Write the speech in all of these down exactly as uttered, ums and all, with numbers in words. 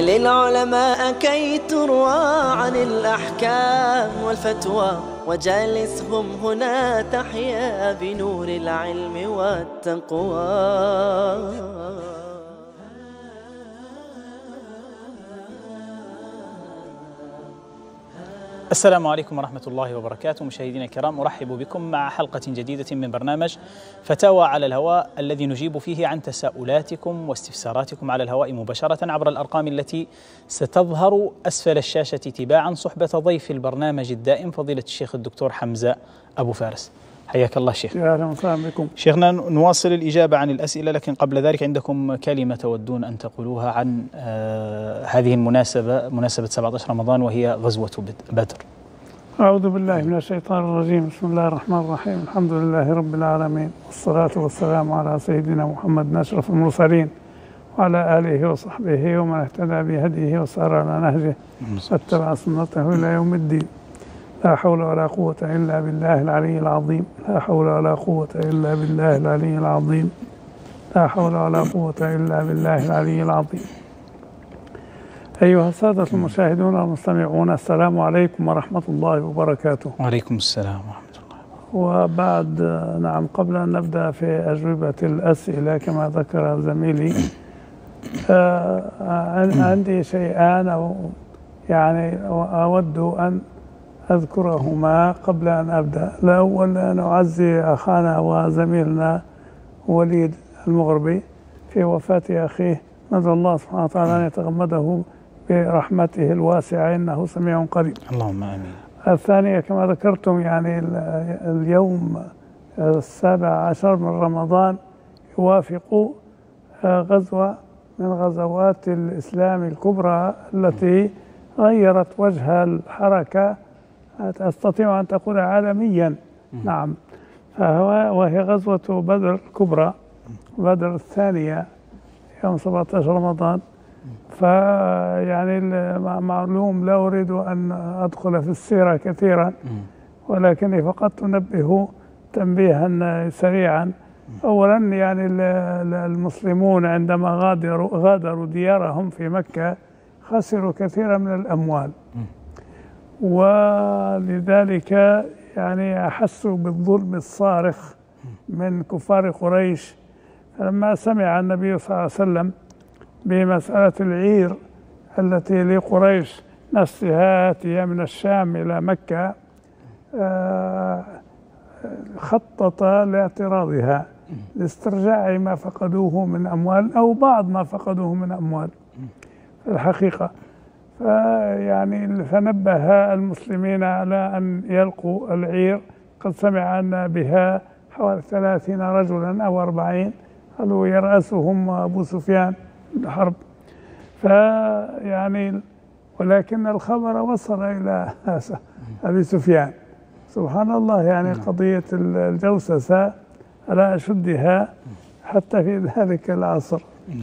سل العلماء كي تروى عن الأحكام والفتوى، وجالسهم هنا تحيا بنور العلم والتقوى. السلام عليكم ورحمة الله وبركاته. مشاهدينا الكرام، أرحب بكم مع حلقة جديدة من برنامج فتاوى على الهواء، الذي نجيب فيه عن تساؤلاتكم واستفساراتكم على الهواء مباشرة عبر الأرقام التي ستظهر أسفل الشاشة تباعا، صحبة ضيف البرنامج الدائم فضيلة الشيخ الدكتور حمزة أبو فارس. حياك الله شيخ. أهلا وسهلا بكم شيخنا. نواصل الإجابة عن الأسئلة، لكن قبل ذلك عندكم كلمة تودون أن تقولوها عن آه هذه المناسبة، مناسبة سبعة عشر رمضان، وهي غزوة بدر. أعوذ بالله من الشيطان الرجيم. بسم الله الرحمن الرحيم. الحمد لله رب العالمين، والصلاة والسلام على سيدنا محمد أشرف المرسلين، وعلى آله وصحبه ومن اهتدى بهديه وسار على نهجه واتبع سنته إلى يوم الدين. لا حول ولا قوة إلا بالله العلي العظيم. لا حول ولا قوة إلا بالله العلي العظيم. لا حول ولا قوة إلا بالله العلي العظيم. أيها السادة المشاهدون والمستمعون، السلام عليكم ورحمة الله وبركاته. وعليكم السلام ورحمة الله. وبعد نعم قبل أن نبدأ في أجوبة الأسئلة كما ذكر زميلي، آه عندي شيئان أو يعني أود أن أذكرهما قبل أن أبدأ. الأول أن أعزي أخانا وزميلنا وليد المغربي في وفاة أخيه، ندعو الله سبحانه وتعالى أن يتغمده برحمته الواسعة، إنه سميع قريب. اللهم آمين. الثانية كما ذكرتم، يعني اليوم السابع عشر من رمضان يوافق غزوة من غزوات الإسلام الكبرى التي غيرت وجه الحركة، أستطيع أن تقول عالميا. نعم، وهي غزوة بدر الكبرى، بدر الثانية يوم سبعة عشر رمضان. فيعني معلوم لا أريد أن أدخل في السيرة كثيرا، ولكني فقط أنبه تنبيها سريعا. أولا يعني المسلمون عندما غادروا غادروا ديارهم في مكة خسروا كثيرا من الأموال، ولذلك يعني أحسوا بالظلم الصارخ من كفار قريش. فلما سمع النبي صلى الله عليه وسلم بمسألة العير التي لقريش نفسها آتية من الشام إلى مكة، خطط لاعتراضها لاسترجاع ما فقدوه من أموال أو بعض ما فقدوه من أموال الحقيقة. فيعني فنبه المسلمين على أن يلقوا العير. قد سمع أن بها حوالي ثلاثين رجلا أو أربعين، قالوا يرأسهم أبو سفيان الحرب. فيعني ولكن الخبر وصل إلى أبي سفيان، سبحان الله، يعني قضية الجوسسة على أشدها حتى في ذلك العصر.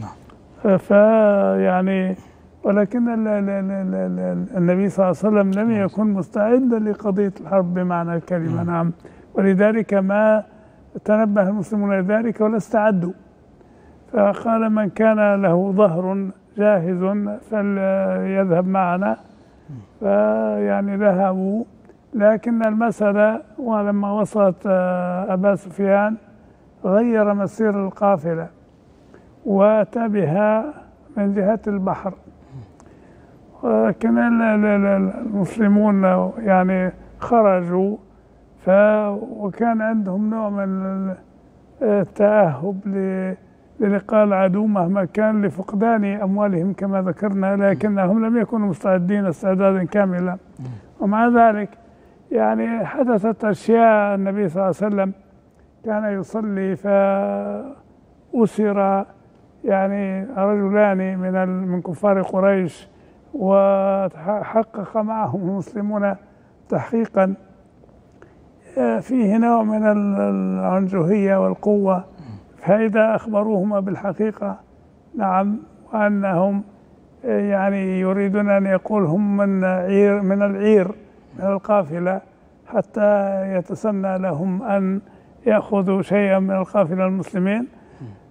فيعني ولكن النبي صلى الله عليه وسلم لم يكن مستعدا لقضية الحرب بمعنى الكلمة. نعم، ولذلك ما تنبه المسلمون لذلك ولا استعدوا. فقال من كان له ظهر جاهز فليذهب معنا. فيعني ذهبوا، لكن المسألة ولما وصلت أبا سفيان غير مسير القافلة وأتى بها من جهة البحر. ولكن المسلمون يعني خرجوا، ف وكان عندهم نوع من التأهب للقاء العدو مهما كان لفقدان أموالهم كما ذكرنا، لكنهم لم يكونوا مستعدين استعدادا كاملا. ومع ذلك يعني حدثت أشياء. النبي صلى الله عليه وسلم كان يصلي فأسر يعني رجلان من من كفار قريش، وحقق معهم المسلمون تحقيقا فيه نوع من العنجهية والقوة. فإذا أخبروهما بالحقيقة نعم، وأنهم يعني يريدون أن يقول هم من عير من العير من القافلة، حتى يتسنى لهم أن يأخذوا شيئا من القافلة المسلمين،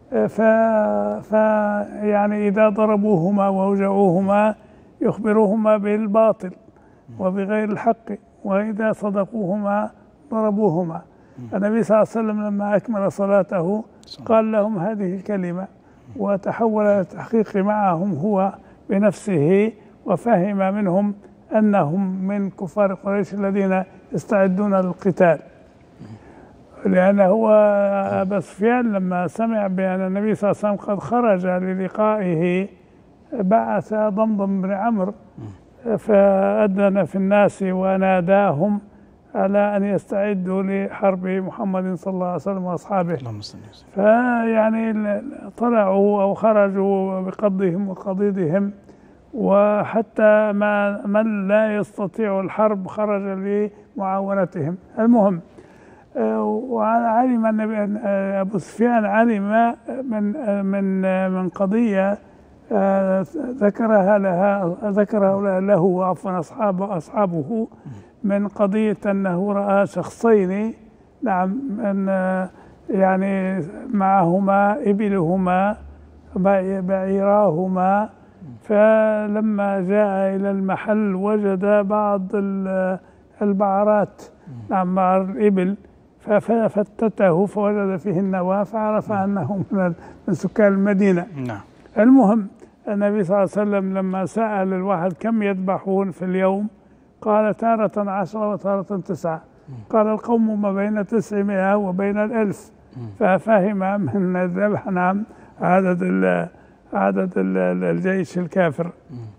ف... ف يعني إذا ضربوهما وأوجعوهما يخبروهما بالباطل وبغير الحق، وإذا صدقوهما ضربوهما. النبي صلى الله عليه وسلم لما أكمل صلاته قال لهم هذه الكلمة، وتحول التحقيق معهم هو بنفسه، وفهم منهم أنهم من كفار قريش الذين يستعدون للقتال. لأن هو أبا سفيان لما سمع بأن النبي صلى الله عليه وسلم قد خرج للقائه بعث ضمضم بن عمرو فأذن في الناس وناداهم على أن يستعدوا لحرب محمد صلى الله عليه وسلم وأصحابه. فيعني طلعوا أو خرجوا بقضهم وقضيضهم، وحتى ما من لا يستطيع الحرب خرج لمعاونتهم. المهم وعلم النبي أبو سفيان علم من من من قضية ذكرها لها ذكرها له وعفوا أصحاب أصحابه من قضية أنه رأى شخصين، نعم، من يعني معهما إبلهما بعيراهما، فلما جاء إلى المحل وجد بعض البعرات، نعم، بعر الإبل، ففتته فوجد فيه النواة فعرف أنه من سكان المدينة. نعم. المهم النبي صلى الله عليه وسلم لما سأل الواحد كم يذبحون في اليوم قال تارة عشرة وتارة تسعة. قال القوم ما بين تسعمائة وبين الألف، ففهم من الذبح، نعم، عدد ال عدد ال الجيش الكافر.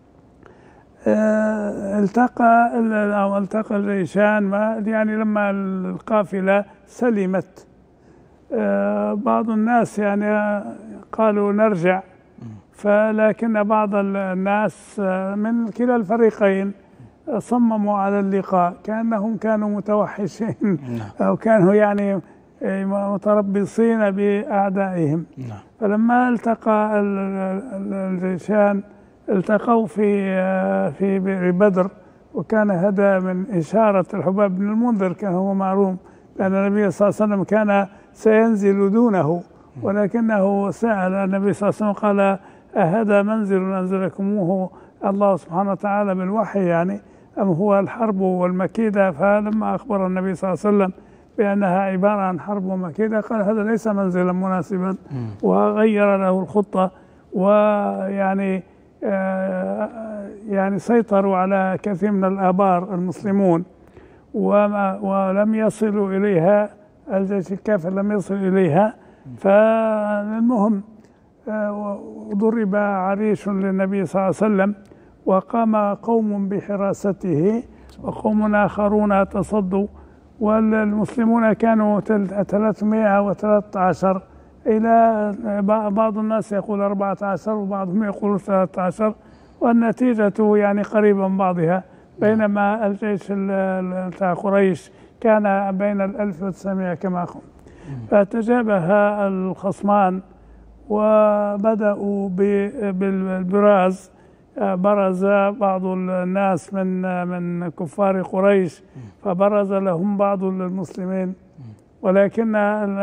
اه التقى أو التقى الجيشان، ما يعني لما القافلة سلمت اه بعض الناس يعني قالوا نرجع، فلكن بعض الناس من كلا الفريقين صمموا على اللقاء كأنهم كانوا متوحشين أو كانوا يعني متربصين بأعدائهم. فلما التقى الجيشان التقوا في في بئر بدر، وكان هذا من إشارة الحباب بن المنذر، كان هو معلوم لأن النبي صلى الله عليه وسلم كان سينزل دونه، ولكنه سأل النبي صلى الله عليه وسلم قال أهذا منزل أنزلكموه الله سبحانه وتعالى بالوحي يعني أم هو الحرب والمكيدة؟ فلما أخبر النبي صلى الله عليه وسلم بأنها عبارة عن حرب ومكيدة قال هذا ليس منزلا مناسبا، وغير له الخطة، ويعني آه يعني سيطروا على كثير من الآبار المسلمون وما ولم يصلوا إليها، الجيش الكافر لم يصل إليها. فالمهم ضرب عريش للنبي صلى الله عليه وسلم، وقام قوم بحراسته وقوم آخرون تصدوا، والمسلمون كانوا ثلاثمائة وثلاثة عشر، إلى بعض الناس يقول أربعة عشر وبعضهم يقول ثلاثة عشر، والنتيجة يعني قريبا من بعضها، بينما الجيش بتاع قريش كان بين الألف وتسعمائة كما قلت. فتجابه الخصمان وبدأوا بالبراز، برز بعض الناس من من كفار قريش فبرز لهم بعض المسلمين، ولكن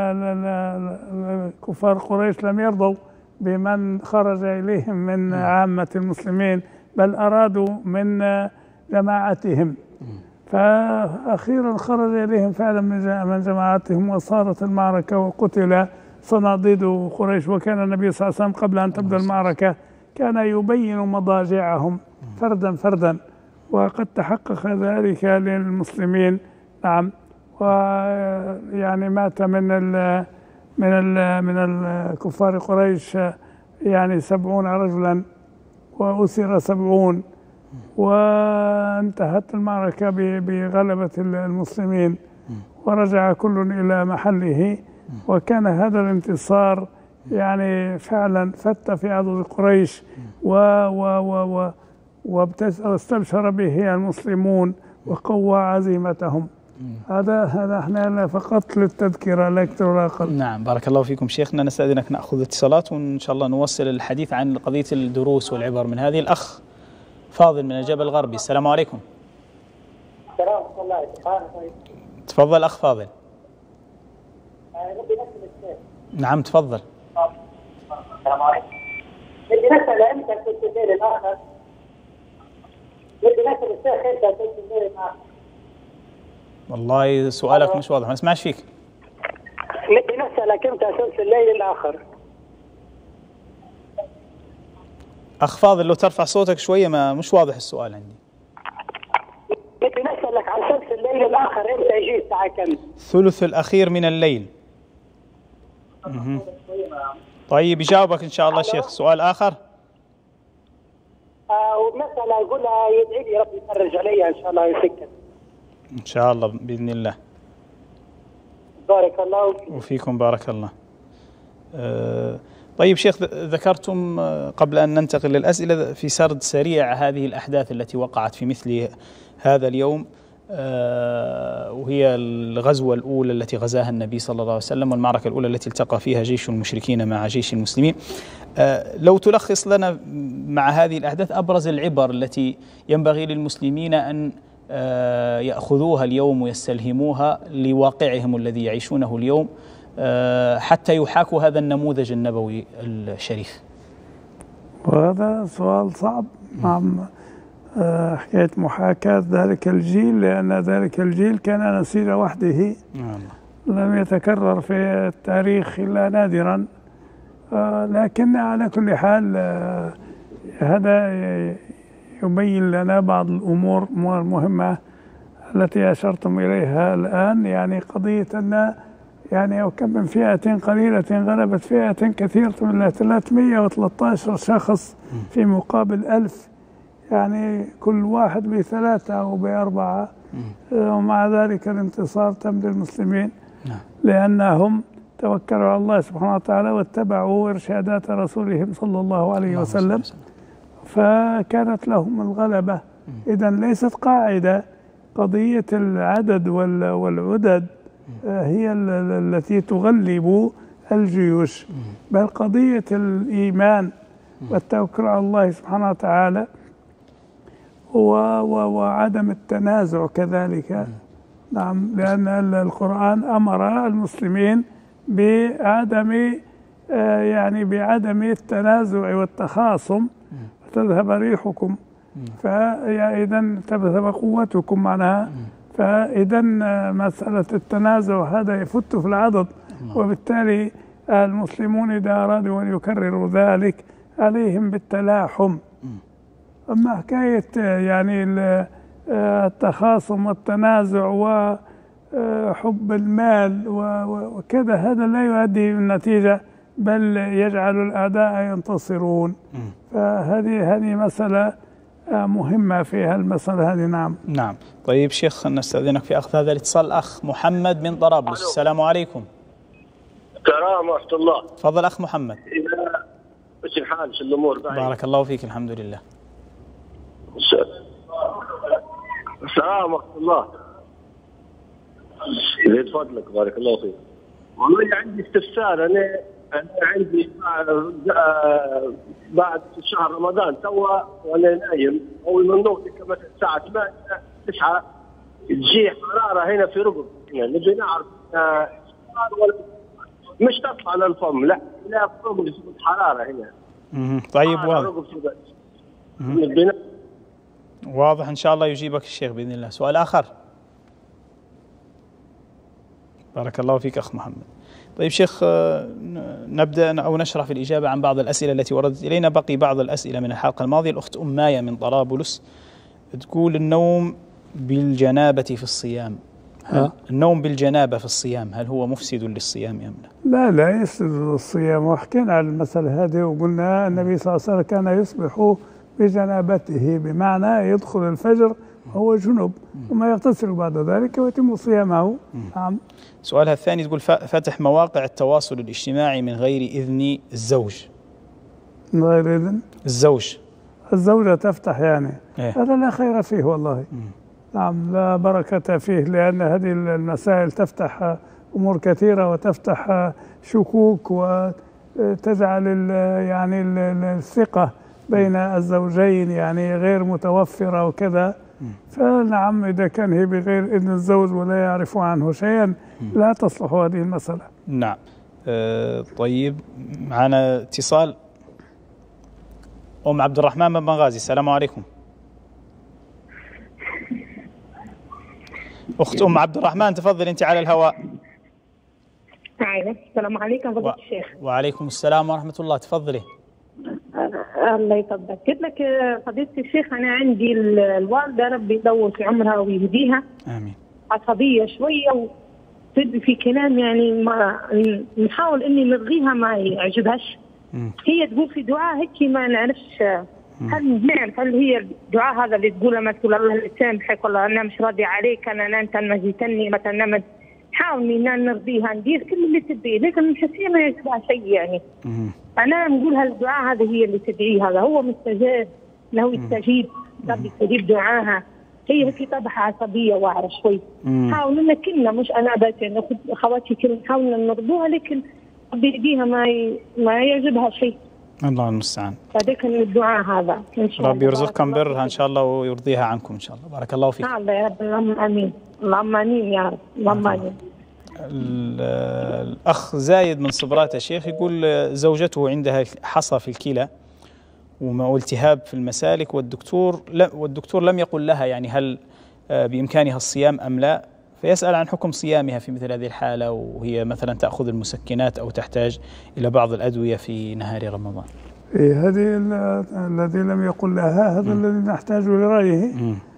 كفار قريش لم يرضوا بمن خرج إليهم من عامة المسلمين، بل أرادوا من جماعتهم، فأخيرا خرج إليهم فعلا من جماعتهم، وصارت المعركة وقتل صناديد قريش. وكان النبي صلى الله عليه وسلم قبل أن تبدأ المعركة كان يبين مضاجعهم فردا فردا، وقد تحقق ذلك للمسلمين، نعم. ويعني مات من ال من ال من الكفار قريش يعني سبعون رجلا، وأسر سبعون، وانتهت المعركة بغلبة المسلمين، ورجع كل إلى محله. وكان هذا الانتصار يعني فعلا فت في عضد قريش، و و و و واستبشر به المسلمون وقوى عزيمتهم. هذا هذا احنا فقط للتذكرة لا أكثر ولا أقل. نعم، بارك الله فيكم شيخنا. نستأذنك نأخذ اتصالات وإن شاء الله نوصل الحديث عن قضية الدروس والعبر من هذه. الأخ فاضل من الجبل الغربي، السلام عليكم. السلام ورحمة الله وبركاته. تفضل أخ فاضل. نعم تفضل. السلام عليكم. بدي نسأل امتى ثلث الليل الاخر؟ بدي نسأل الشيخ امتى ثلث الليل الاخر؟ والله سؤالك مش واضح، ما اسمعش فيك. بدي نسألك امتى ثلث الليل الاخر؟ اخ فاضل لو ترفع صوتك شويه، ما مش واضح السؤال عندي. بدي نسألك عن ثلث الليل الاخر امتى يجي الساعة كم؟ الثلث الاخير من الليل. مه. طيب يجاوبك ان شاء الله شيخ. سؤال اخر؟ آه ومسألة يقول لها يدعي لي ربي يفرج عليها ان شاء الله ويسكت. ان شاء الله باذن الله. بارك الله فيك. وفيكم بارك الله. أه طيب شيخ، ذكرتم قبل أن ننتقل للأسئلة في سرد سريع هذه الأحداث التي وقعت في مثل هذا اليوم، وهي الغزوة الأولى التي غزاها النبي صلى الله عليه وسلم، والمعركة الأولى التي التقى فيها جيش المشركين مع جيش المسلمين. لو تلخص لنا مع هذه الأحداث أبرز العبر التي ينبغي للمسلمين أن يأخذوها اليوم ويستلهموها لواقعهم الذي يعيشونه اليوم، حتى يحاكوا هذا النموذج النبوي الشريف. وهذا سؤال صعب. نعم، حكاية محاكاة ذلك الجيل، لأن ذلك الجيل كان نسيج وحده لم يتكرر في التاريخ إلا نادرا. لكن على كل حال هذا يبين لنا بعض الأمور المهمة التي أشرتم إليها الآن. يعني قضية أن يعني أو كم من فئة قليلة غلبت فئة كثيرة من ثلاثمئة وثلاثة عشر شخص في مقابل ألف، يعني كل واحد بثلاثة أو بأربعة، ومع ذلك الانتصار تم للمسلمين لأنهم توكلوا على الله سبحانه وتعالى واتبعوا إرشادات رسولهم صلى الله عليه وسلم، فكانت لهم الغلبة. إذن ليست قاعدة قضية العدد والعدد هي التي تغلب الجيوش، بل قضية الإيمان والتوكل على الله سبحانه وتعالى وعدم التنازع كذلك. نعم، لأن القرآن أمر المسلمين بعدم يعني بعدم التنازع والتخاصم، فتذهب ريحكم، فإذا تذهب قوتكم معناها. فإذا مسألة التنازع هذا يفت في العضد، وبالتالي المسلمون إذا أرادوا أن يكرروا ذلك عليهم بالتلاحم. أما حكاية يعني التخاصم والتنازع وحب المال وكذا، هذا لا يؤدي النتيجة، بل يجعل الأعداء ينتصرون. فهذه هذه مسألة مهمة في هالمسألة هذه. نعم نعم. طيب شيخ، نستأذنك في أخذ هذا الاتصال. الأخ محمد من طرابلس. السلام عليكم. السلام ورحمة الله. تفضل أخ محمد. ايش الحال؟ شو الأمور؟ بارك الله فيك. الحمد لله. السلام ورحمة الله. زيد فضلك بارك الله فيك. والله عندي استفسار. أنا أنا عندي بعد شهر رمضان توا وأنا نايم، أول ما نوصل مثلا الساعة ثمانية تسعة تجي حرارة هنا في رقبتي، يعني نبي نعرف مش تطلع على الفم، لا لا في رقبتي حرارة هنا. طيب واضح. واضح إن شاء الله يجيبك الشيخ بإذن الله. سؤال آخر. بارك الله فيك أخ محمد. طيب شيخ، نبدأ أو نشرح في الإجابة عن بعض الأسئلة التي وردت إلينا. بقي بعض الأسئلة من الحلقة الماضية. الأخت أم مايا من طرابلس تقول: النوم بالجنابة في الصيام، هل النوم بالجنابة في الصيام هل هو مفسد للصيام أم لا؟ لا لا يفسد للصيام، وحكينا على المسألة هذه وقلنا النبي صلى الله عليه وسلم كان يصبح بجنابته، بمعنى يدخل الفجر وهو جنب ثم يغتسل بعد ذلك ويتم صيامه. نعم. سؤالها الثاني تقول: فتح مواقع التواصل الاجتماعي من غير إذن الزوج. من غير إذن الزوج، الزوجة تفتح يعني إيه؟ هذا لا خير فيه والله. مم. نعم، لا بركة فيه، لأن هذه المسائل تفتح أمور كثيرة وتفتح شكوك وتجعل يعني الثقة بين الزوجين يعني غير متوفرة وكذا. فنعم، إذا كان هي بغير إذن الزوج ولا يعرف عنه شيئا لا تصلح هذه المسألة. نعم. آه طيب، معنا اتصال. أم عبد الرحمن من بنغازي، السلام عليكم. أخت أم عبد الرحمن تفضل، أنت على الهواء. أيوة، السلام عليكم فضيلة و... الشيخ. وعليكم السلام ورحمة الله، تفضلي. آه الله يفضلك. قلت لك فضيلة الشيخ، أنا عندي الوالدة ربي يطول في عمرها ويهديها. آمين. عصبية شوية وتدي في كلام يعني ما نحاول إني نلغيها ما يعجبهاش. م. هي تقول في دعاء هيك ما نعرفش هل نعرف هل هي الدعاء هذا اللي تقوله ما تقول الله يسامحك والله أنا مش راضي عليك، أنا أنت ما جيتني مثلا، نحاول إن نرضيها ندير كل اللي تبيه، لكن مش هي ما يعجبها شيء يعني. م. أنا نقول هالدعاء هذا هي اللي تدعيه، هذا هو مستجاب له يستجيب، ربي يستجيب دعاها. هي هيك طبعها عصبية واعرة شوي. حاول إن كلنا مش أنا بس يعني أخواتي كلنا نحاول نرضوها، لكن ربي يديها ما ي... ما يعجبها شيء. الله المستعان. فذاك الدعاء هذا إن شاء الله. ربي يرزقكم برها إن شاء الله ويرضيها عنكم إن شاء الله. بارك الله فيك. الله يا رب، اللهم آمين، اللهم آمين يا رب، اللهم آمين. الأخ زايد من صبرات الشيخ يقول زوجته عندها حصى في الكلى والتهاب في المسالك، والدكتور لا والدكتور لم يقل لها يعني هل بإمكانها الصيام أم لا، فيسأل عن حكم صيامها في مثل هذه الحالة، وهي مثلا تأخذ المسكنات أو تحتاج إلى بعض الأدوية في نهار رمضان. إيه هذه الذي لم يقل لها هذا م. الذي نحتاج لرأيه.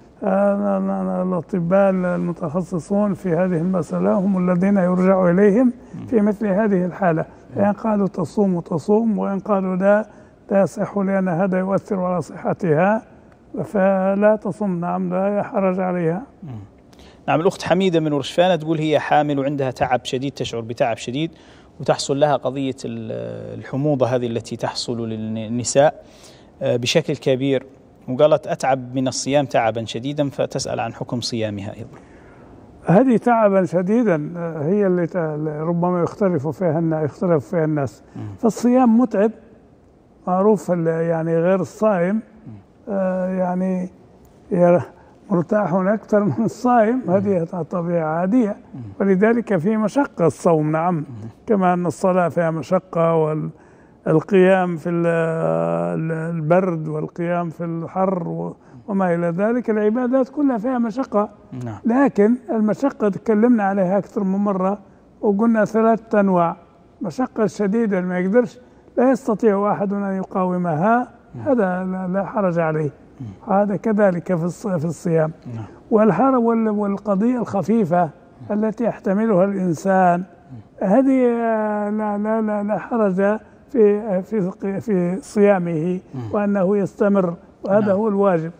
الأطباء المتخصصون في هذه المسألة هم الذين يرجع إليهم في مثل هذه الحالة. إن قالوا تصوم تصوم، وإن قالوا لا لا يصح لأن هذا يؤثر على صحتها فلا تصوم. نعم، لا حرج عليها. نعم. الأخت حميدة من ورشفانة تقول هي حامل وعندها تعب شديد، تشعر بتعب شديد وتحصل لها قضية الحموضة هذه التي تحصل للنساء بشكل كبير، وقالت أتعب من الصيام تعبا شديدا، فتسأل عن حكم صيامها أيضا. هذه تعبا شديدا هي اللي ربما يختلف فيها يختلف فيها الناس. فالصيام متعب معروف، يعني غير الصائم آه يعني مرتاح أكثر من الصائم، هذه طبيعة عادية، ولذلك في مشقة الصوم. نعم، كما أن الصلاة فيها مشقة، والقيام في البرد والقيام في الحر وما إلى ذلك، العبادات كلها فيها مشقة. لكن المشقة تكلمنا عليها أكثر من مرة وقلنا ثلاثة أنواع. مشقة شديدة ما يقدرش لا يستطيع أحد أن يقاومها، هذا لا حرج عليه، هذا كذلك في الصيام. والحر والقضية الخفيفة التي يحتملها الإنسان هذه لا لا لا, لا حرج في في في صيامه، وأنه يستمر، وهذا هو الواجب.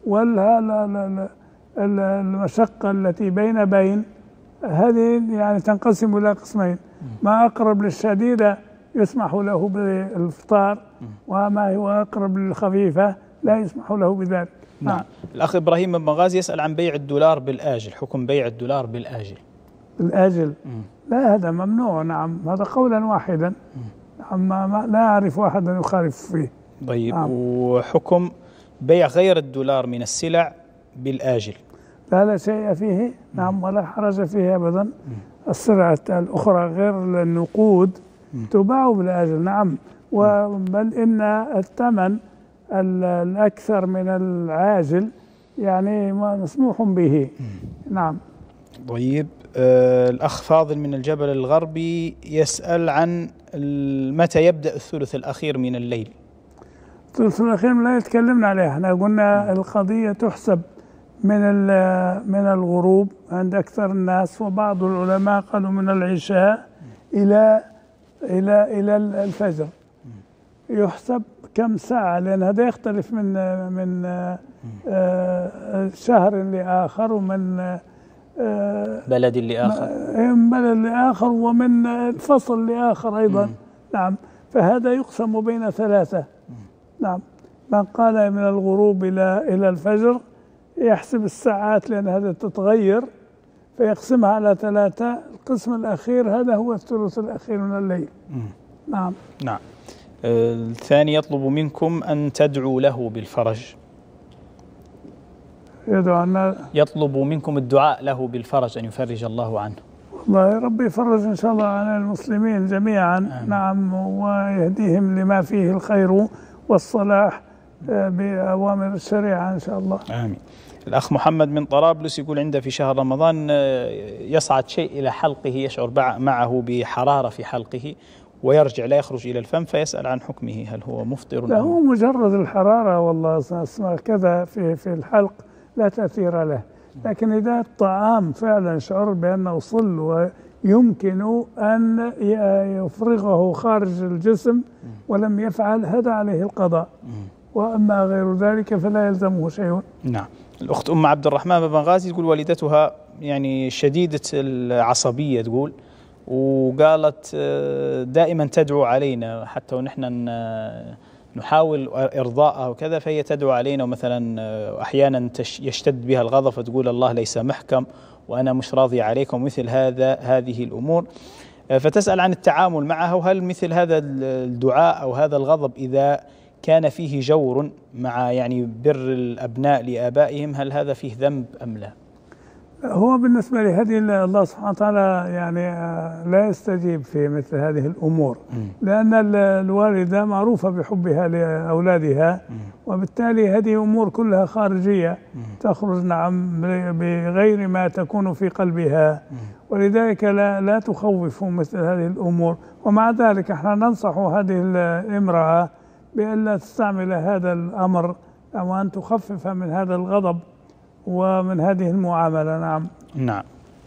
والمشقة التي بين بين هذه يعني تنقسم إلى قسمين: ما أقرب للشديدة يسمح له بالإفطار، وما هو أقرب للخفيفة لا يسمح له بذلك. نعم. الأخ إبراهيم من بنغازي يسأل عن بيع الدولار بالآجل، حكم بيع الدولار بالآجل. بالآجل مم. لا، هذا ممنوع. نعم، هذا قولا واحدا. نعم، ما لا أعرف أحدا يخالف فيه. طيب. نعم. وحكم بيع غير الدولار من السلع بالآجل؟ لا لا شيء فيه. نعم، ولا حرج فيه أبدا. مم. السلع الأخرى غير النقود مم. تباع بالآجل. نعم، بل إن الثمن الأكثر من العاجل يعني ما مسموح به. نعم. طيب. آه الأخ فاضل من الجبل الغربي يسأل عن متى يبدأ الثلث الأخير من الليل. الثلث الأخير من الليل تكلمنا عليه، احنا قلنا القضية تحسب من من الغروب عند أكثر الناس، وبعض العلماء قالوا من العشاء إلى إلى إلى الفجر يحسب كم ساعة، لأن هذا يختلف من من شهر لآخر، ومن بلد لآخر من بلد لآخر ومن فصل لآخر أيضا. نعم، فهذا يقسم بين ثلاثة. نعم، من قال من الغروب إلى إلى الفجر يحسب الساعات، لأن هذا تتغير، فيقسمها على ثلاثة. القسم الأخير هذا هو الثلث الأخير من الليل. نعم. نعم. الثاني يطلب منكم أن تدعوا له بالفرج. يدعو أن يطلب منكم الدعاء له بالفرج، أن يفرج الله عنه. الله ربي يفرج إن شاء الله على المسلمين جميعا. آمين. نعم، ويهديهم لما فيه الخير والصلاح بأوامر الشريعة إن شاء الله. آمين. الأخ محمد من طرابلس يقول عنده في شهر رمضان يصعد شيء إلى حلقه، يشعر معه بحرارة في حلقه ويرجع لا يخرج إلى الفم، فيسأل عن حكمه، هل هو مفطر؟ لا، هو مجرد الحرارة والله اسمع كذا في في الحلق لا تأثير له، لكن إذا الطعام فعلا شعر بأنه صل ويمكن أن يفرغه خارج الجسم ولم يفعل، هذا عليه القضاء، وأما غير ذلك فلا يلزمه شيء. نعم. الأخت أم عبد الرحمن بن غازي تقول والدتها يعني شديدة العصبية تقول، وقالت دائما تدعو علينا حتى ونحن نحاول إرضاءها وكذا، فهي تدعو علينا، ومثلا أحيانا يشتد بها الغضب فتقول الله ليس محكم وأنا مش راضي عليكم، مثل هذا هذه الأمور، فتسأل عن التعامل معها، وهل مثل هذا الدعاء أو هذا الغضب إذا كان فيه جور مع يعني بر الأبناء لآبائهم، هل هذا فيه ذنب أم لا؟ هو بالنسبة لهذه الله سبحانه وتعالى يعني لا يستجيب في مثل هذه الأمور، لأن الوالدة معروفة بحبها لأولادها، وبالتالي هذه أمور كلها خارجية تخرج نعم بغير ما تكون في قلبها، ولذلك لا لا تخوف مثل هذه الأمور. ومع ذلك احنا ننصح هذه الامرأة بألا تستعمل هذا الأمر أو أن تخفف من هذا الغضب ومن هذه المعاملة. نعم. نعم.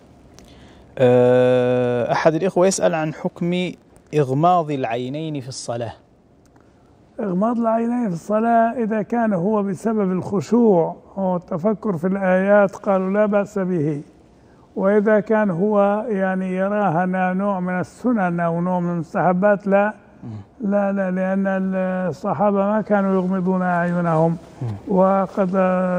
أحد الإخوة يسأل عن حكم إغماض العينين في الصلاة. إغماض العينين في الصلاة إذا كان هو بسبب الخشوع والتفكر في الآيات قالوا لا بأس به، وإذا كان هو يعني يراها نوع من السنن أو نوع من المستحبات لا لا لا لأن الصحابة ما كانوا يغمضون أعينهم، وقد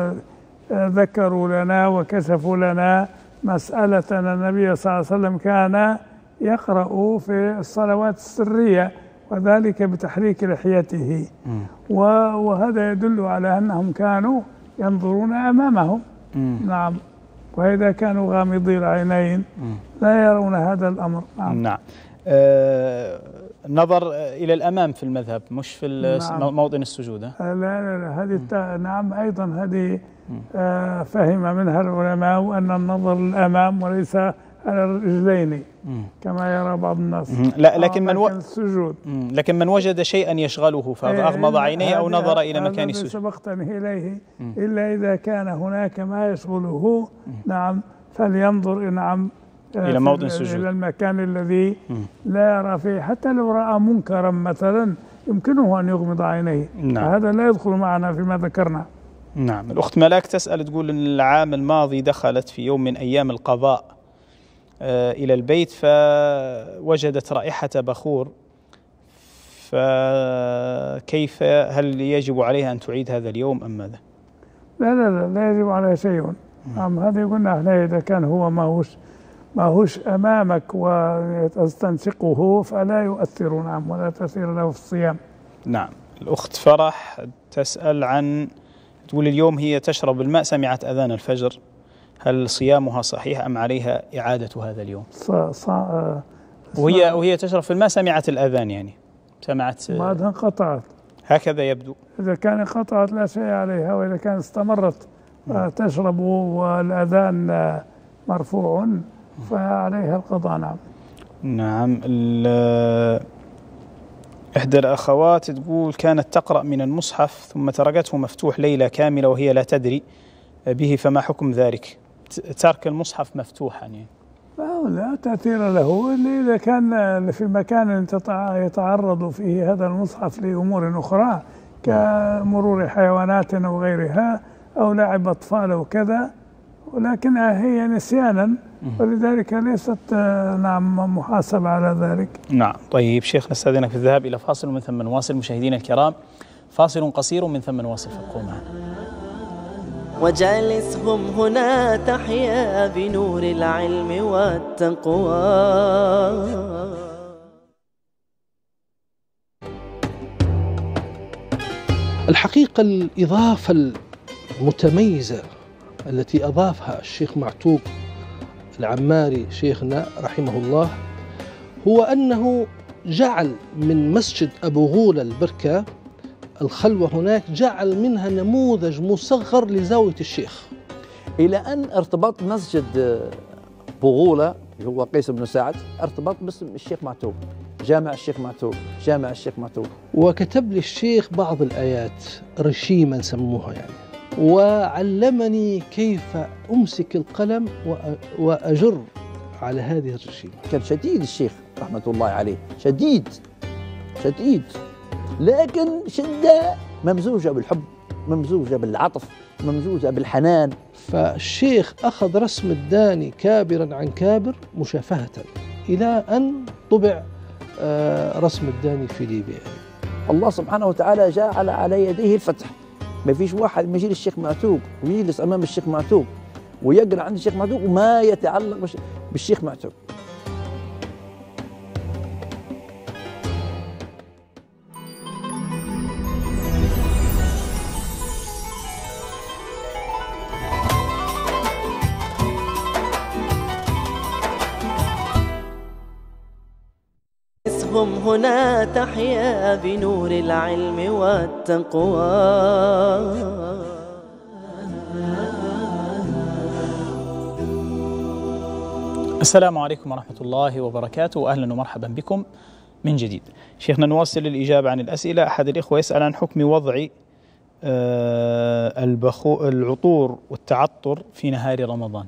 ذكروا لنا وكشفوا لنا مسألة أن النبي صلى الله عليه وسلم كان يقرأ في الصلوات السرية وذلك بتحريك لحيته، وهذا يدل على أنهم كانوا ينظرون أمامهم. نعم. وإذا كانوا غامضي العينين لا يرون هذا الأمر. نعم. نعم. أه نظر إلى الأمام في المذهب مش في نعم. موطن السجود. لا لا لا هذه نعم أيضا هذه آه فهم منها العلماء أن النظر للأمام وليس على الرجلين كما يرى بعض الناس. لا لكن من و... السجود. لكن من وجد شيئا يشغله فأغمض عينيه أو نظر إلى مكان السجود. سبقتني إليه إلا إذا كان هناك ما يشغله نعم فلينظر نعم إلى موطن السجود، إلى المكان الذي لا يرى فيه، حتى لو رأى منكرا مثلا يمكنه أن يغمض عينيه. نعم. هذا لا يدخل معنا فيما ذكرنا. نعم. الأخت ملاك تسأل تقول إن العام الماضي دخلت في يوم من أيام القضاء آه إلى البيت فوجدت رائحة بخور، فكيف هل يجب عليها أن تعيد هذا اليوم أم ماذا؟ لا لا لا, لا يجب عليها شيء. نعم. هذا قلنا احنا إذا كان هو ما هوش ما هوش أمامك وتستنشقه فلا يؤثر نعم ولا تأثير له في الصيام. نعم. الأخت فرح تسأل عن تقول اليوم هي تشرب الماء سمعت أذان الفجر، هل صيامها صحيح أم عليها إعادة هذا اليوم؟ ص... ص... وهي وهي تشرب في الماء سمعت الأذان يعني سمعت بعدها انقطعت هكذا يبدو. إذا كان انقطعت لا شيء عليها، وإذا كان استمرت تشرب والأذان مرفوع فعليها القضاء. نعم. نعم. إحدى الأخوات تقول كانت تقرأ من المصحف ثم تركته مفتوح ليلة كاملة وهي لا تدري به، فما حكم ذلك؟ ترك المصحف مفتوحا يعني لا تأثير له إلا إذا كان في مكان يتعرض فيه هذا المصحف لأمور أخرى كمرور حيوانات أو غيرها أو لعب أطفال وكذا، ولكنها هي نسيانا ولذلك ليست نعم محاسبة على ذلك. نعم. طيب شيخ نستأذنك في الذهاب إلى فاصل ومن ثم نواصل. مشاهدينا الكرام فاصل قصير ومن ثم نواصل، فابقوا معنا. وجالسهم هنا تحيا بنور العلم والتقوى. الحقيقة الإضافة المتميزة التي أضافها الشيخ معتوق العماري شيخنا رحمه الله هو أنه جعل من مسجد أبو غولة البركة الخلوة هناك، جعل منها نموذج مصغر لزاوية الشيخ، إلى أن ارتبط مسجد بغولة اللي هو قيس بن سعد ارتبط باسم الشيخ معتوق، جامع الشيخ معتوق، جامع الشيخ معتوق. وكتب لي الشيخ بعض الآيات رشيما سموها يعني، وعلمني كيف أمسك القلم وأجر على هذه الرشيمة. كان شديد الشيخ رحمة الله عليه، شديد شديد، لكن شدة ممزوجة بالحب، ممزوجة بالعطف، ممزوجة بالحنان. فالشيخ أخذ رسم الداني كابرا عن كابر مشافهة إلى أن طبع رسم الداني في ليبيا. الله سبحانه وتعالى جعل على يديه الفتح. ما فيش واحد ما يجي للشيخ معتوق ويجلس أمام الشيخ معتوق ويقرأ عند الشيخ معتوق وما يتعلق بالشيخ معتوق. هم هنا تحيا بنور العلم والتقوى. السلام عليكم ورحمة الله وبركاته، وأهلا ومرحبا بكم من جديد. شيخنا نواصل الإجابة عن الأسئلة. أحد الإخوة يسأل عن حكم وضع العطور والتعطر في نهار رمضان.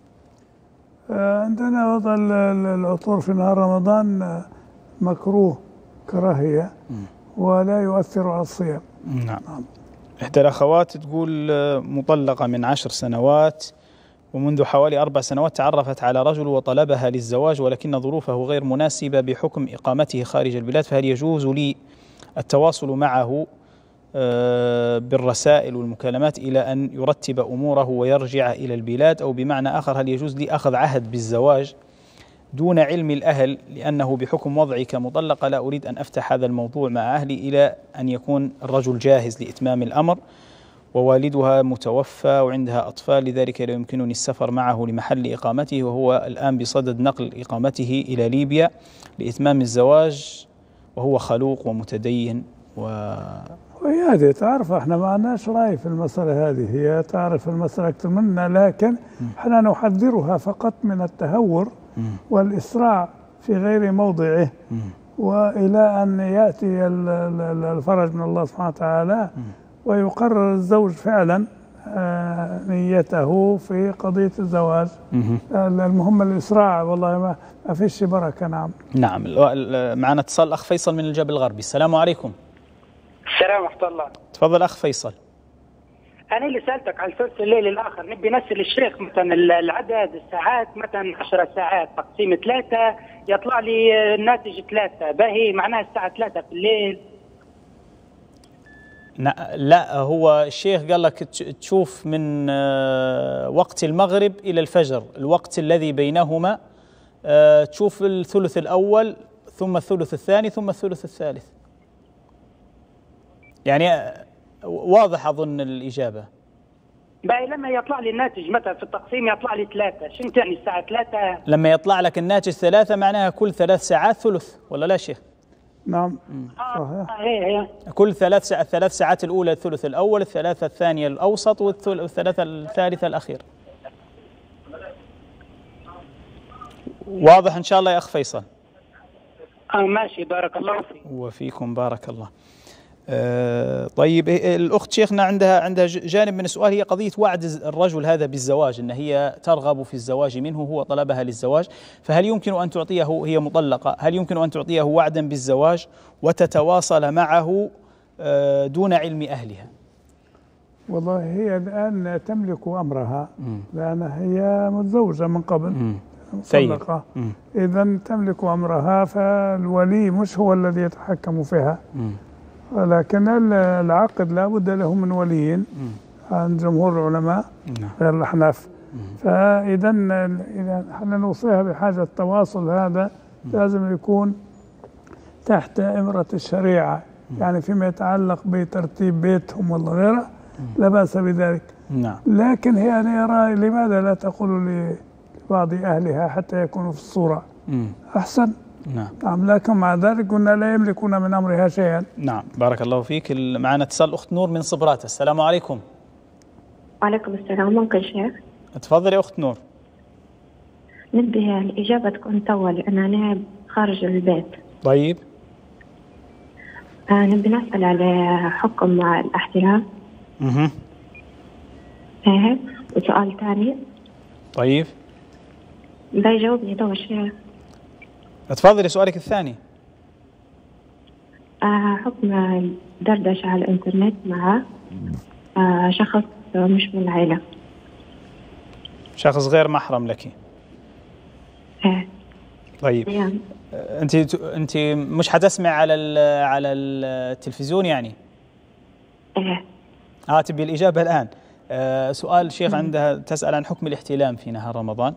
عندنا وضع العطور في نهار رمضان مكروه كراهية ولا يؤثر على الصيام. نعم. إحدى الأخوات تقول مطلقة من عشر سنوات ومنذ حوالي أربع سنوات تعرفت على رجل وطلبها للزواج، ولكن ظروفه غير مناسبة بحكم إقامته خارج البلاد، فهل يجوز لي التواصل معه بالرسائل والمكالمات إلى أن يرتب أموره ويرجع إلى البلاد؟ أو بمعنى آخر، هل يجوز لي أخذ عهد بالزواج دون علم الأهل، لأنه بحكم وضعي كمطلقة لا أريد أن أفتح هذا الموضوع مع أهلي إلى أن يكون الرجل جاهز لإتمام الأمر، ووالدها متوفى وعندها أطفال، لذلك لا يمكنني السفر معه لمحل إقامته، وهو الآن بصدد نقل إقامته إلى ليبيا لإتمام الزواج، وهو خلوق ومتدين و وهي هذه تعرف احنا ما عندناش رأي في المسألة هذه، هي تعرف المسألة أكثر منا، لكن احنا نحذرها فقط من التهور والإسراع في غير موضعه، وإلى أن يأتي الفرج من الله سبحانه وتعالى ويقرر الزوج فعلا نيته في قضية الزواج. المهم الإسراع والله ما ما فيش بركة. نعم نعم. معنا اتصال الأخ فيصل من الجبل الغربي. السلام عليكم. السلام ورحمة الله. تفضل أخ فيصل. أنا اللي سألتك على ثلث الليل الآخر، نبي نسأل الشيخ مثلا العدد الساعات، مثلا عشر ساعات تقسيم ثلاثة يطلع لي الناتج ثلاثة، باهي معناها الساعة ثلاثة في الليل. لا، هو الشيخ قال لك تشوف من وقت المغرب إلى الفجر، الوقت الذي بينهما تشوف الثلث الأول ثم الثلث الثاني ثم الثلث الثالث. يعني واضح أظن الإجابة. باقي لما يطلع لي الناتج مثلا في التقسيم يطلع لي ثلاثة، شنو تعني الساعة ثلاثة؟ لما يطلع لك الناتج ثلاثة معناها كل ثلاث ساعات ثلث، ولا لا شيخ؟ نعم آه هي هي. كل ثلاث ساعات، الثلاث ساعات الأولى الثلث الأول، الثلاثة الثانية الأوسط، والثلاثة الثالثة الأخير. واضح إن شاء الله يا أخ فيصل؟ آه ماشي، بارك الله فيك. وفيكم بارك الله. آه طيب، الأخت شيخنا عندها عندها جانب من السؤال، هي قضية وعد الرجل هذا بالزواج، أن هي ترغب في الزواج منه، هو طلبها للزواج، فهل يمكن أن تعطيه، هي مطلقة، هل يمكن أن تعطيه وعدا بالزواج وتتواصل معه آه دون علم أهلها؟ والله هي الآن تملك أمرها، لأن هي متزوجة من قبل، مطلقة، إذن تملك أمرها، فالولي مش هو الذي يتحكم فيها، ولكن العقد لا بد له من ولي عند جمهور العلماء غير الأحناف. فإذا إذا احنا نوصيها بحاجة التواصل هذا لازم يكون تحت إمرة الشريعة، يعني فيما يتعلق بترتيب بيتهم ولا غيره لا بأس بذلك. نعم. لكن هي أنا أرى لماذا لا تقول بعض أهلها حتى يكونوا في الصورة مم. أحسن. نعم. نعم، لكن مع ذلك قلنا لا يملكون من أمرها شيئا. نعم، بارك الله فيك. معنا اتصال أخت نور من صبرات. السلام عليكم. وعليكم السلام. ممكن شيخ؟ تفضلي أخت نور. نبي الإجابة تكون توا لأن أنا خارج البيت. طيب. آه نبي نسأل على حكم مع الاحتلال. اها. ايه، وسؤال ثاني. طيب. لا يجاوبني توا شيخ. تفضلي سؤالك الثاني. آه حكم دردشة على الإنترنت مع آه شخص مش من العائلة. شخص غير محرم لك. ايه. طيب. يعني. انت انت مش حتسمع على على التلفزيون يعني؟ ايه. اه تبي الإجابة الآن. آه سؤال شيخ عندها تسأل عن حكم الاحتلام في نهار رمضان.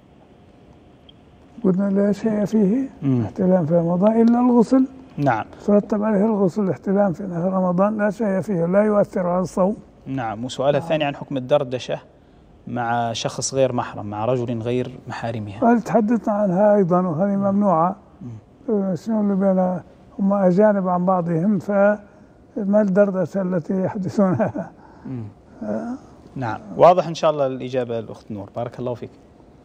قلنا لا شيء فيه مم. احتلام في رمضان إلا الغسل. نعم. ترتب عليه الغسل. الاحتلام في نهار رمضان لا شيء فيه، لا يؤثر على الصوم. نعم. وسؤال الثاني عن حكم الدردشة مع شخص غير محرم، مع رجل غير محارمها. هذه تحدثنا عنها أيضا وهذه ممنوعة. شنو اللي بين هم أجانب عن بعضهم، فما الدردشة التي يحدثونها. آه. نعم، واضح إن شاء الله الإجابة الأخت نور. بارك الله فيك.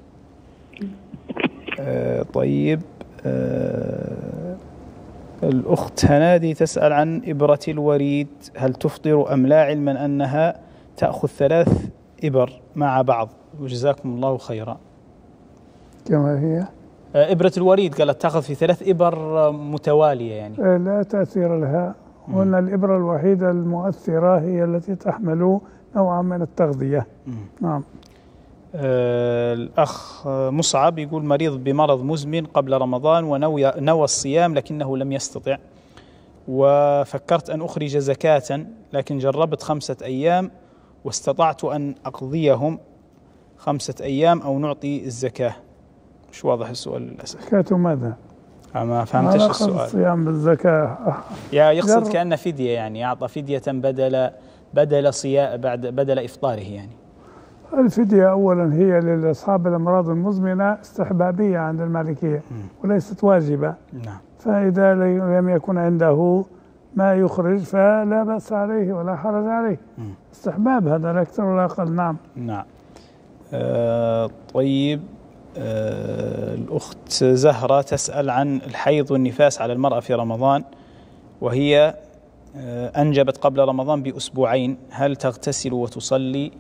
آه طيب. آه الأخت هنادي تسأل عن إبرة الوريد، هل تفطر أم لا، علما أنها تأخذ ثلاث إبر مع بعض، وجزاكم الله خيرا. كما هي آه إبرة الوريد قالت تأخذ في ثلاث إبر متوالية يعني. آه لا تأثير لها، وأن الإبرة الوحيدة المؤثرة هي التي تحمل نوعا من التغذية. مم. نعم. آه الأخ مصعب يقول مريض بمرض مزمن قبل رمضان ونوى نوى الصيام لكنه لم يستطع، وفكرت أن أخرج زكاة لكن جربت خمسة أيام واستطعت أن أقضيهم خمسة أيام أو نعطي الزكاة. مش واضح السؤال للأسف. زكاة ماذا؟ ما فهمتش السؤال. الصيام بالزكاة يا يقصد كأن فدية يعني، أعطى فدية بدل بدل صيام بعد بدل إفطاره يعني. الفدية أولا هي لأصحاب الأمراض المزمنة استحبابية عند المالكية وليست واجبة. نعم. فإذا لم يكن عنده ما يخرج فلا بأس عليه ولا حرج عليه. م. استحباب هذا لا أكثر ولا أقل. نعم. نعم. آه طيب. آه الأخت زهرة تسأل عن الحيض والنفاس على المرأة في رمضان، وهي آه أنجبت قبل رمضان بأسبوعين، هل تغتسل وتصلي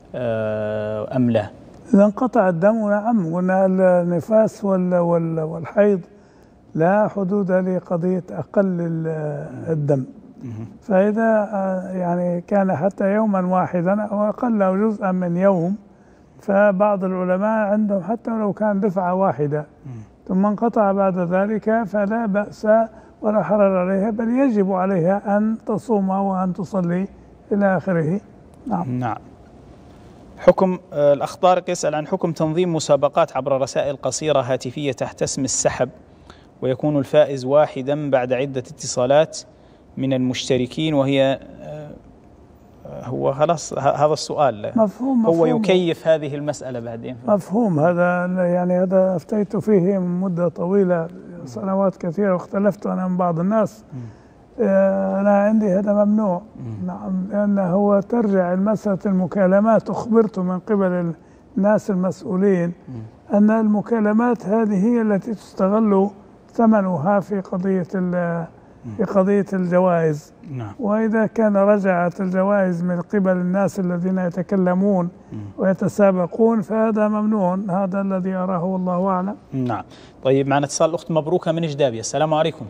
آه أم لا؟ إذا انقطع الدم نعم، قلنا النفاس والحيض لا حدود لقضية أقل الدم. فإذا يعني كان حتى يوما واحدا أو أقل أو جزءا من يوم، فبعض العلماء عندهم حتى لو كان دفعة واحدة ثم انقطع بعد ذلك فلا بأس ولا حرج عليها، بل يجب عليها أن تصوم وأن تصلي إلى آخره. نعم. نعم. حكم الأخ طارق يسأل عن حكم تنظيم مسابقات عبر رسائل قصيرة هاتفية تحت اسم السحب، ويكون الفائز واحدا بعد عدة اتصالات من المشتركين، وهي هو خلاص هذا السؤال مفهوم. هو مفهوم. يكيف هذه المسألة بعدين. مفهوم هذا، يعني هذا أفتيت فيه من مدة طويلة سنوات كثيرة، واختلفت أنا من بعض الناس. أنا عندي هذا ممنوع. نعم، لأنه هو ترجع المسألة المكالمات. أخبرت من قبل الناس المسؤولين أن المكالمات هذه هي التي تستغل ثمنها في قضية في قضية الجوائز. نعم. وإذا كان رجعت الجوائز من قبل الناس الذين يتكلمون ويتسابقون فهذا ممنوع. هذا الذي أراه والله أعلم. نعم. طيب معنا اتصال الأخت مبروكة من جدابية. السلام عليكم.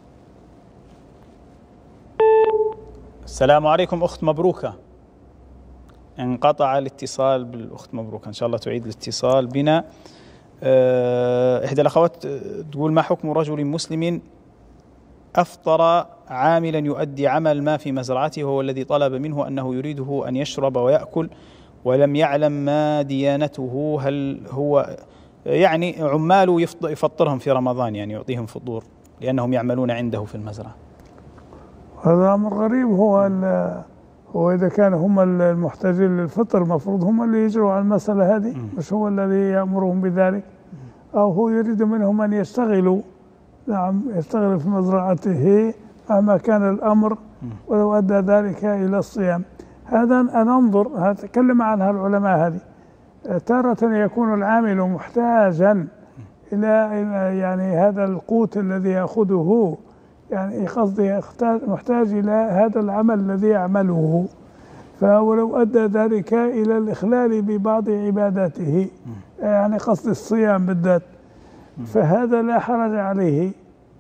السلام عليكم أخت مبروكة. انقطع الاتصال بالأخت مبروكة، إن شاء الله تعيد الاتصال بنا. أه إحدى الأخوات تقول ما حكم رجل مسلم أفطر عاملا يؤدي عمل ما في مزرعته وهو الذي طلب منه أنه يريده أن يشرب ويأكل ولم يعلم ما ديانته، هل هو يعني عماله يفطرهم في رمضان يعني يعطيهم فطور لأنهم يعملون عنده في المزرعة؟ هذا أمر غريب. هو وإذا كان هم المحتاجين للفطر المفروض هم اللي يجروا على المسألة هذه، مش هو الذي يأمرهم بذلك، أو هو يريد منهم أن يشتغلوا، نعم يشتغلوا في مزرعته مهما كان الأمر ولو أدى ذلك إلى الصيام. هذا ننظر تكلم عنها العلماء. هذه تارة يكون العامل محتاجا إلى يعني هذا القوت الذي يأخذه، يعني قصدي محتاج إلى هذا العمل الذي يعمله، فولو أدى ذلك إلى الإخلال ببعض عباداته، يعني قصد الصيام بالذات، فهذا لا حرج عليه.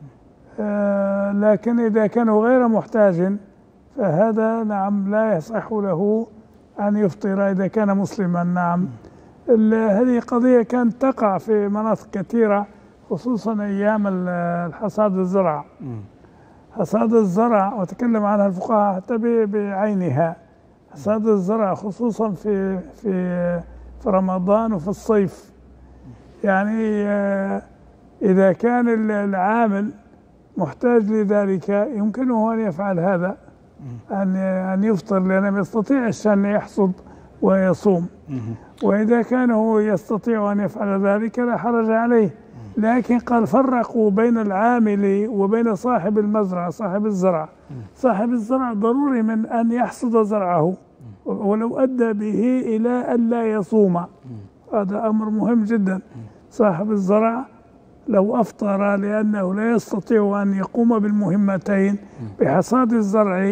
آه لكن إذا كان غير محتاج فهذا نعم لا يصح له أن يفطر إذا كان مسلما. نعم هذه قضية كانت تقع في مناطق كثيرة، خصوصا أيام الحصاد الزرع. حصاد الزرع وتكلم عنها الفقهاء حتى بعينها، حصاد الزرع خصوصا في في في رمضان وفي الصيف، يعني إذا كان العامل محتاج لذلك يمكنه أن يفعل هذا، أن أن يفطر لأنه يستطيع أن يحصد ويصوم. وإذا كان هو يستطيع أن يفعل ذلك لا حرج عليه. لكن قال فرقوا بين العامل وبين صاحب المزرعة، صاحب الزرع. صاحب الزرع ضروري من أن يحصد زرعه ولو أدى به إلى أن لا يصوم، هذا أمر مهم جدا. صاحب الزرع لو أفطر لأنه لا يستطيع أن يقوم بالمهمتين بحصاد الزرع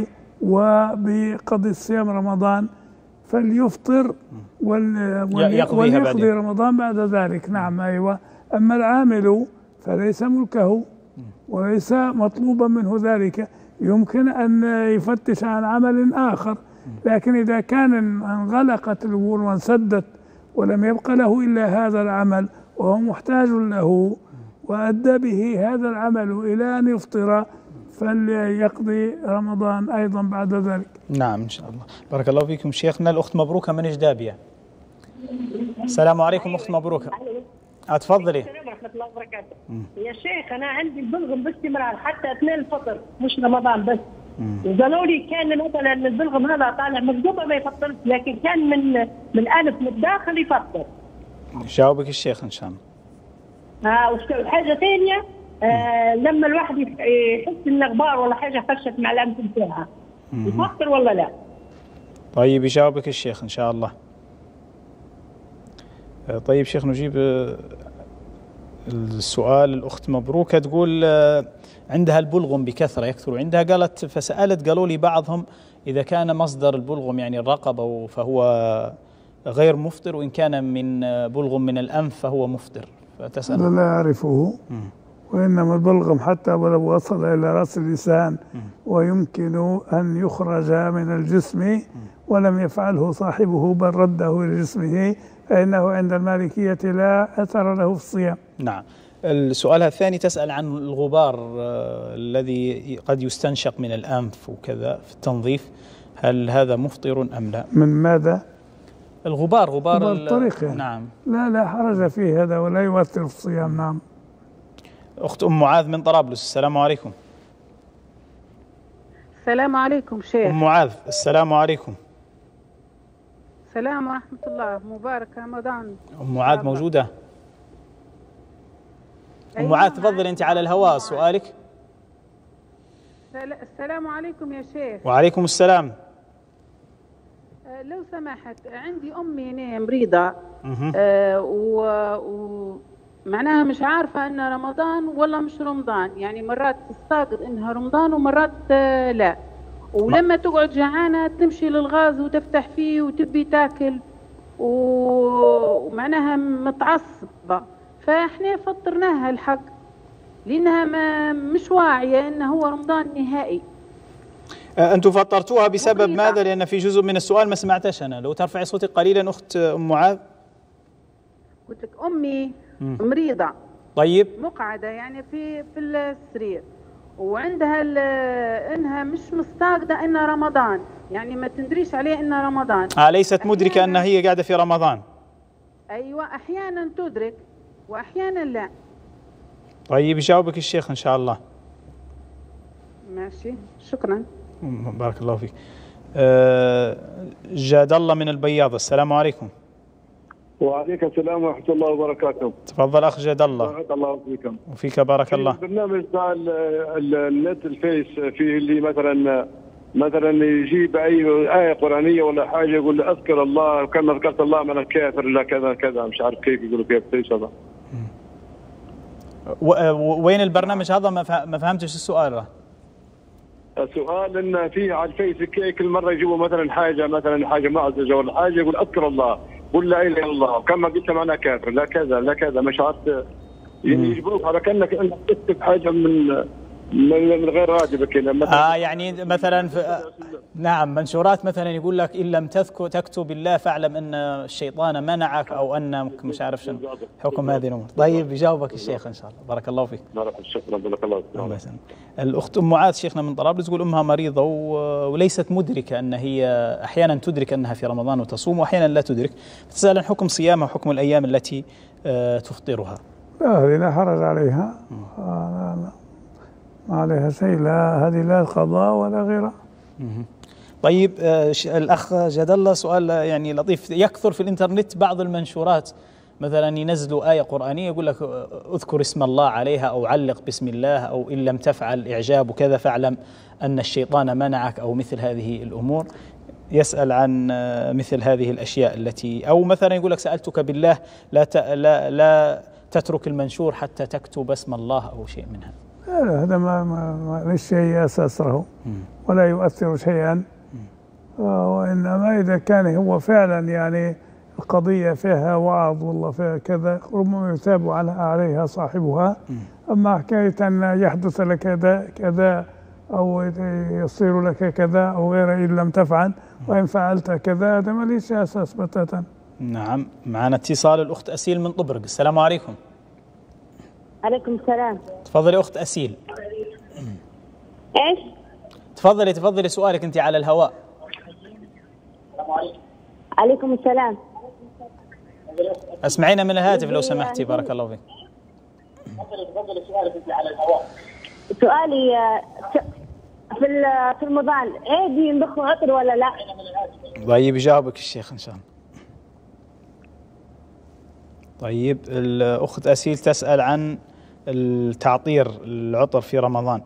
وبقضي الصيام رمضان فليفطر وليقضي رمضان بعد ذلك. نعم أيوة. أما العامل فليس ملكه وليس مطلوبا منه ذلك، يمكن أن يفتش عن عمل آخر، لكن إذا كان انغلقت الأمور وانسدت ولم يبقى له إلا هذا العمل وهو محتاج له وأدى به هذا العمل إلى أن يفطر فليقضي رمضان أيضا بعد ذلك. نعم إن شاء الله. بارك الله فيكم شيخنا. الأخت مبروكة من جدابية. السلام عليكم أخت مبروكة. اتفضلي. السلام ورحمة الله وبركاته. يا شيخ أنا عندي البلغم باستمرار حتى اثنين الفطر مش رمضان بس. وقالوا لي كان مثلا البلغم هذا طالع مكذوبة ما يفطرش، لكن كان من من ألف من الداخل يفطر. جاوبك الشيخ إن شاء الله. ها وحاجة ثانية آه لما الواحد يحس إن غبار ولا حاجة فشت مع الأنف بتاعها يفطر ولا لا؟ طيب يجاوبك الشيخ إن شاء الله. طيب شيخ نجيب السؤال. الأخت مبروكة تقول عندها البلغم بكثرة يكثر عندها، قالت فسألت قالوا لي بعضهم إذا كان مصدر البلغم يعني الرقبة فهو غير مفطر، وإن كان من بلغم من الأنف فهو مفطر، فتسأل. لا أعرفه. وإنما البلغم حتى ولو وصل إلى رأس اللسان ويمكن أن يخرج من الجسم ولم يفعله صاحبه بل رده إلى جسمه فإنه عند المالكية لا أثر له في الصيام. نعم. السؤال الثاني تسأل عن الغبار الذي قد يستنشق من الأنف وكذا في التنظيف، هل هذا مفطر أم لا؟ من ماذا؟ الغبار غبار, غبار الطريق يعني. نعم. لا لا حرج فيه هذا ولا يؤثر في الصيام. نعم. أخت أم معاذ من طرابلس. السلام عليكم. السلام عليكم شيخ. أم معاذ السلام عليكم. السلام ورحمة الله، مبارك رمضان. أم معاذ موجودة؟ أم معاذ تفضل أنت على الهواء سؤالك. السلام عليكم يا شيخ. وعليكم السلام. لو سمحت عندي أمي مريضة أه ومعناها مش عارفة أن رمضان ولا مش رمضان، يعني مرات تستاقط إنها رمضان ومرات أه لا، ولما تقعد جعانة تمشي للغاز وتفتح فيه وتبي تاكل ومعناها متعصبة، فإحنا فطرناها الحق لأنها ما مش واعية إنه هو رمضان نهائي. أنتم فطرتوها بسبب مقريبة. ماذا؟ لأن في جزء من السؤال ما سمعتش أنا، لو ترفعي صوتك قليلا أخت أم معاذ. قلت لك أمي م. مريضة. طيب. مقعدة يعني في في السرير، وعندها انها مش مستاقده ان رمضان، يعني ما تندريش عليه ان رمضان. اه ليست مدركه ان هي قاعده في رمضان. ايوه احيانا تدرك واحيانا لا. طيب يجاوبك الشيخ ان شاء الله. ماشي شكرا. بارك الله فيك. جاد الله من البياض، السلام عليكم. وعليكم السلام ورحمة الله وبركاته. تفضل أخ جاد الله. بارك الله فيكم. وفيك بارك الله. البرنامج تاع النت الفيس فيه اللي مثلا مثلا يجيب أي آية قرآنية ولا حاجة يقول لي أذكر الله وكما ذكرت الله من الكافر لا كذا كذا، مش عارف كيف يقولوا كيف الفيس هذا. وين البرنامج هذا؟ ما فهمتش السؤال. السؤال ان في على الفيس كل مره يجيبوا مثلا حاجه مثلا حاجه معززه ولا حاجه يقول اذكر الله قل لا اله الا الله كما قلت معنا كافر لا كذا لا كذا، مش عارف يجبروك على كانك انك تكتب حاجه من من غير راتبك كذا. اه يعني مثلا في آه نعم منشورات مثلا يقول لك ان لم تذكر تكتب بالله فاعلم ان الشيطان منعك او ان مش عارف شنو حكم هذه الامور. طيب يجاوبك الشيخ ان شاء الله. بارك الله فيك. بارك شكرا بارك الله فيك. الاخت ام معاذ شيخنا من طرابلس تقول امها مريضه وليست مدركه ان هي احيانا تدرك انها في رمضان وتصوم واحيانا لا تدرك، تسال عن حكم صيامها وحكم الايام التي تفطرها. لا هذه لا حرج عليها. آه لا ما عليها شيء، لا هذه لا قضاء ولا غيرها. طيب آه الأخ جاد الله سؤال يعني لطيف، يكثر في الإنترنت بعض المنشورات مثلا ينزلوا آية قرآنية يقول لك اذكر اسم الله عليها أو علق بسم الله أو إن لم تفعل إعجاب وكذا فاعلم أن الشيطان منعك أو مثل هذه الأمور. يسأل عن مثل هذه الأشياء التي أو مثلا يقول لك سألتك بالله لا لا لا تترك المنشور حتى تكتب اسم الله أو شيء من هذا. لا هذا ما ما ليس شيء أساس له ولا يؤثر شيئا، وإنما إذا كان هو فعلا يعني القضية فيها وعظ والله فيها كذا ربما يثاب عليها صاحبها. أما حكاية أن يحدث لك كذا كذا أو يصير لك كذا أو غير إن لم تفعل وإن فعلت كذا هذا ما ليس أساس بتاتا. نعم معنا اتصال الأخت أسيل من طبرق، السلام عليكم. عليكم السلام. تفضلي أخت أسيل. إيش؟ تفضلي تفضلي سؤالك أنت على الهواء. عليكم السلام. اسمعينا من الهاتف لو سمحتي بارك الله فيك. تفضلي تفضلي سؤالك أنت على الهواء. سؤالي في في رمضان عيد ينضخوا عطر ولا لا؟ طيب يجاوبك الشيخ إن شاء الله. طيب الأخت أسيل تسأل عن التعطير العطر في رمضان.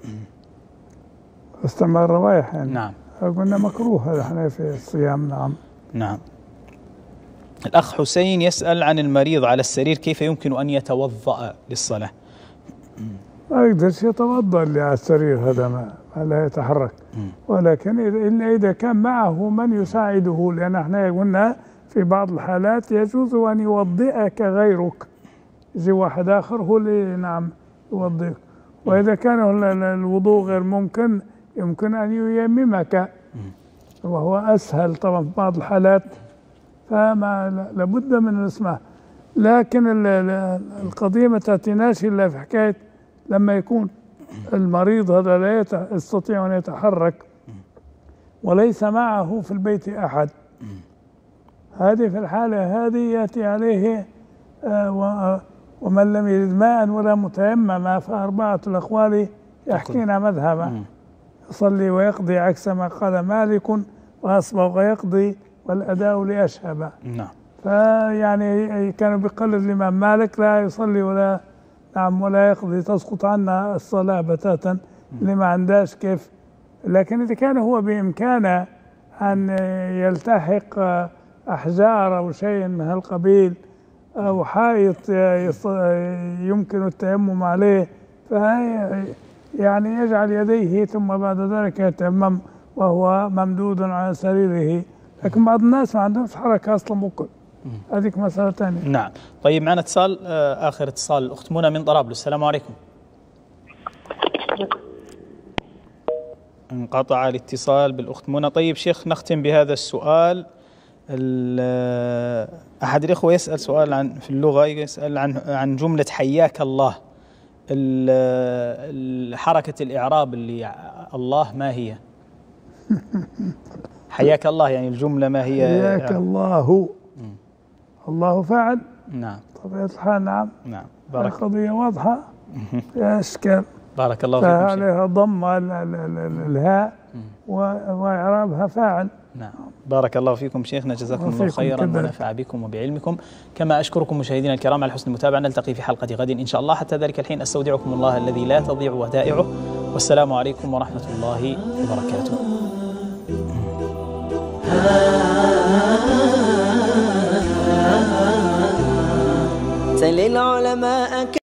استعمال الروائح يعني. نعم. قلنا مكروه هذا احنا في الصيام. نعم. نعم. الأخ حسين يسأل عن المريض على السرير كيف يمكن أن يتوضأ للصلاة. ما يقدرش يتوضأ اللي على السرير هذا ما لا يتحرك، ولكن إلا إذا كان معه من يساعده، لأن احنا قلنا في بعض الحالات يجوز أن يوضئك غيرك، يجي واحد آخر هو اللي نعم يوضئك. وإذا كان الوضوء غير ممكن يمكن أن ييممك وهو أسهل طبعا في بعض الحالات، فما لابد من الاسماء. لكن القضية ما تأتيناش إلا في حكاية لما يكون المريض هذا لا يستطيع أن يتحرك وليس معه في البيت أحد، هذه في الحالة هذه يأتي عليه آه ومن لم يجد ماء ولا متيمما فأربعة الأقوال يحكينا مذهبا، يصلي ويقضي عكس ما قال مالك وأصبغ يقضي والأداء لأشهب. نعم. فيعني كانوا بيقلد الإمام مالك لا يصلي ولا نعم ولا يقضي، تسقط عنا الصلاة بتاتا اللي ما عندهاش كيف. لكن إذا كان هو بإمكانه أن يلتحق أحجار أو شيء من هالقبيل أو حائط يمكن التيمم عليه فهي يعني يجعل يديه ثم بعد ذلك يتيمم وهو ممدود على سريره. لكن بعض الناس ما عندهمش حركة أصلا ممكن، هذيك مسألة ثانية. نعم. طيب معنا اتصال آخر اتصال الأخت منى من طرابلس، السلام عليكم. انقطع الاتصال بالأخت منى. طيب شيخ نختم بهذا السؤال. أحد الإخوة يسأل سؤال عن في اللغة، يسأل عن عن جملة حياك الله، حركة الإعراب اللي الله ما هي؟ حياك الله يعني الجملة ما هي؟ حياك الله. الله فاعل. نعم. طبيعة الحال. نعم. نعم. بارك. القضية واضحة. يا إشكال. بارك الله فيكم. عليها ضم الهاء وإعرابها فاعل. نعم. بارك الله فيكم شيخنا، جزاكم الله خيرا ونفع بكم وبعلمكم. كما أشكركم مشاهدينا الكرام على حسن المتابعة. نلتقي في حلقة غد إن شاء الله. حتى ذلك الحين أستودعكم الله الذي لا تضيع ودائعه، والسلام عليكم ورحمة الله وبركاته. سل العلماء